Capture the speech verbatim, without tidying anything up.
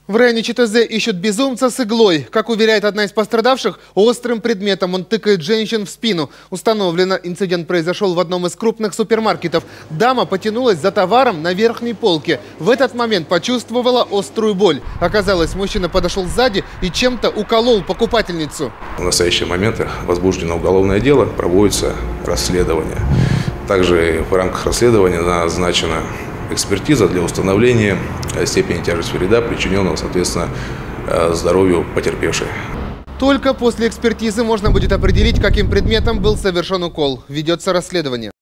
В районе ЧТЗ ищут безумца с иглой. Как уверяет одна из пострадавших, острым предметом он тыкает женщин в спину. Установлено, инцидент произошел в одном из крупных супермаркетов. Дама потянулась за товаром на верхней полке. В этот момент почувствовала острую боль. Оказалось, мужчина подошел сзади и чем-то уколол покупательницу. В настоящий момент возбуждено уголовное дело, проводится расследование. Также в рамках расследования назначена экспертиза для установления степени тяжести вреда, причиненного, соответственно, здоровью потерпевшей. Только после экспертизы можно будет определить, каким предметом был совершен укол. Ведется расследование.